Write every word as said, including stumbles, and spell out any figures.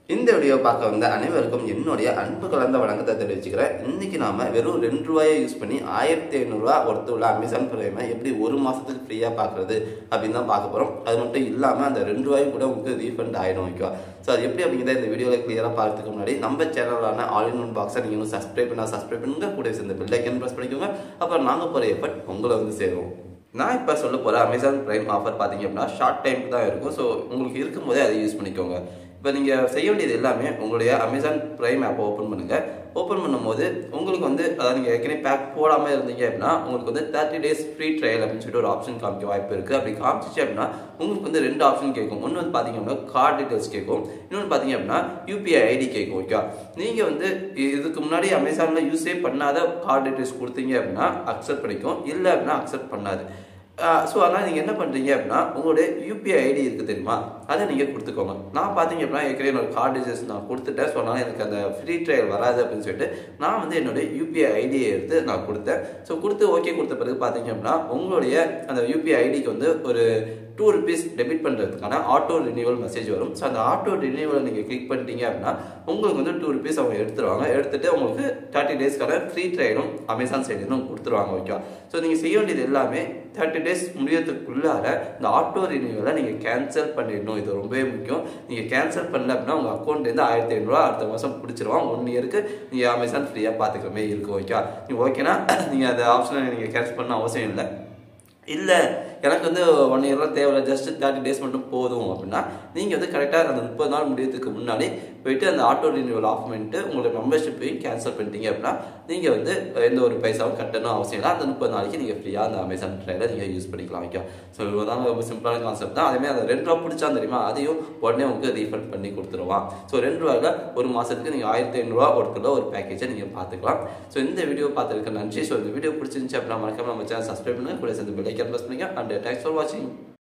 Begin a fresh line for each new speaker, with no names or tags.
இந்த வீடியோ பார்க்க வந்த அனைவருக்கும் என்னுடைய அன்பு கலந்த வணக்கத்தை தெரிவிச்சுக்கிறேன். இன்னைக்கு நாம வெறும் ரெண்டு ரூபாயை யூஸ் பண்ணி ஆயிரத்தி ஐநூறு ரூபா ஒருத்த உள்ள அமேசான் பிரைமை எப்படி ஒரு மாசத்துக்கு ஃப்ரீயா பாக்குறது அப்படின்னு தான் பார்க்க போறோம். அது மட்டும் இல்லாம அந்த ரெண்டு ரூபாயும் கூட உங்களுக்கு ரீஃபண்ட் ஆயிடும். ஓகேவா? ஸோ அது எப்படி அப்படிங்கிறத இந்த வீடியோவில் கிளியரா பார்க்கறதுக்கு முன்னாடி நம்ம சேனலான ஆல் இன் ஒன் பாக்ஸை நீங்க இன்னும் சப்ஸ்கிரைப் பண்ணா சப்ஸ்கிரைப் பண்ணுங்க, கூட சேர்ந்த பெல் ஐக்கன் பிரஸ் பண்ணிக்கோங்க. அப்புறம் நாங்க போற எஃபர்ட் உங்களை வந்து சேரும். நான் இப்போ சொல்ல போகிற அமேசான் பிரைம் ஆஃபர் பார்த்தீங்க அப்படின்னா ஷார்ட் டைமுக்கு தான் இருக்கும். ஸோ உங்களுக்கு இருக்கும்போதே அதை யூஸ் பண்ணிக்கோங்க. இப்போ நீங்கள் செய்ய வேண்டியது எல்லாமே உங்களுடைய அமேசான் பிரைம் ஆப்பை ஓப்பன் பண்ணுங்கள். ஓப்பன் பண்ணும்போது உங்களுக்கு வந்து அதாவது நீங்கள் ஏற்கனவே பேக் போடாமல் இருந்தீங்க அப்படின்னா உங்களுக்கு வந்து தேர்ட்டி டேஸ் ஃப்ரீ ட்ரையல் அப்படின்னு சொல்லிட்டு ஒரு ஆப்ஷன் காமிக்க வாய்ப்பு இருக்குது. அப்படி காமிச்சிச்சு அப்படின்னா உங்களுக்கு வந்து ரெண்டு ஆப்ஷன் கேட்கும். ஒன்று வந்து பார்த்தீங்க அப்படின்னா கார்டு டீட்டெயில்ஸ் கேட்கும், இன்னொன்று பார்த்தீங்க அப்படின்னா யூபிஐ ஐடி கேட்கும். ஓகே, நீங்கள் வந்து இதுக்கு முன்னாடி அமேசானில் யூஸே பண்ணாத கார்டு டீட்டெயில்ஸ் கொடுத்தீங்க அப்படின்னா அக்செப்ட் பண்ணிக்கும், இல்லை அப்படின்னா அக்செப்ட் பண்ணாது. ஸோ அதனால் நீங்கள் என்ன பண்ணுறீங்க அப்படின்னா உங்களுடைய யூபிஐ ஐடி இருக்குது தெரியுமா, அதை நீங்கள் கொடுத்துக்கோங்க. நான் பார்த்தீங்க அப்படின்னா ஏற்கனவே என்னோட கார்டு டீட்டெயில்ஸ் நான் கொடுத்துட்டேன். ஸோ அதனால் எனக்கு அந்த ஃப்ரீ ட்ரையல் வராது அப்படின்னு சொல்லிட்டு நான் வந்து என்னுடைய யூபிஐ ஐடியை எடுத்து நான் கொடுத்தேன். ஸோ கொடுத்து ஓகே கொடுத்த பிறகு பார்த்தீங்க அப்படின்னா உங்களுடைய அந்த யூபிஐ ஐடிக்கு வந்து ஒரு டூ ருபீஸ் டெபிட் பண்ணுறதுக்கான ஆட்டோ ரினியூவல் மெசேஜ் வரும். ஸோ அந்த ஆட்டோ ரினியூவலை நீங்கள் கிளிக் பண்ணிட்டீங்க அப்படின்னா உங்களுக்கு வந்து டூ ருபீஸ் அவங்க எடுத்துருவாங்க. எடுத்துட்டு உங்களுக்கு தேர்ட்டி டேஸ்க்கான ஃப்ரீ ட்ரையலும் அமேசான் சைட்லேருந்து கொடுத்துருவாங்க. ஓகே, ஸோ நீங்கள் செய்ய வேண்டியது எல்லாமே தேர்ட்டி டேஸ் முடியறதுக்குள்ளார இந்த ஆட்டோ ரினியூவலை நீங்கள் கேன்சல் பண்ணிடணும். இது ரொம்பவே முக்கியம். நீங்கள் கேன்சல் பண்ணல அப்படின்னா உங்கள் அக்கௌண்ட்லேருந்து ஆயிரத்தி ஐநூறுரூவா அடுத்த மாதம் பிடிச்சிருவாங்க. ஒன் இயருக்கு நீங்கள் அமேசான் ஃப்ரீயாக பார்த்துக்கிற மாதிரி இருக்கும். ஓகே, நீங்கள் ஓகேனா நீங்கள் அந்த ஆப்ஷனை நீங்கள் கேன்சல் பண்ண அவசியம் இல்லை. இல்லை எனக்கு வந்து ஒன் இயர்லாம் தேவையில்லை, ஜஸ்ட் தேர்ட்டி டேஸ் மட்டும் போதும் அப்படின்னா நீங்கள் வந்து கரெக்டாக அந்த முப்பது நாள் முடியறதுக்கு முன்னாடி போயிட்டு அந்த ஆட்டோ ரினியூவல் ஆஃப் பண்ணிட்டு உங்களோட மெம்பர்ஷிப்பையும் கேன்சல் பண்ணிட்டீங்க அப்படின்னா நீங்கள் வந்து எந்த ஒரு பைசாவும் கட்டணும் அவசியம் இல்லை. அந்த முப்பது நாளைக்கு நீங்கள் ஃப்ரீயாக அந்த அமேசான் ட்ரையலை நீங்கள் யூஸ் பண்ணிக்கலாம். ஓகே, ஸோ இதுதான் ரொம்ப சிம்பிளான கான்செப்ட் தான். அதேமாதிரி அந்த ரெண்டு ரூபா பிடிச்சா தெரியுமா, அதையும் உடனே உங்களுக்கு ரீஃபண்ட் பண்ணி கொடுத்துருவான். ஸோ ரெண்டு ரூபாயில் ஒரு மாதத்துக்கு நீங்கள் ஆயிரத்தி ஐநூறுரூவா ஒருத்தர் ஒரு பேக்கேஜை நீங்கள் பார்த்துக்கலாம். ஸோ இந்த வீடியோ பார்த்துருக்க நன்றி. ஸோ இந்த வீடியோ பிடிச்சிருந்துச்சு அப்படின்னா மறக்காம நம்ம சேனல் சப்ஸ்கிரைப் பண்ணுங்க, கூட சேர்ந்து பெல் ஐக்கன் பிரஸ் பண்ணுங்க. And thanks for watching.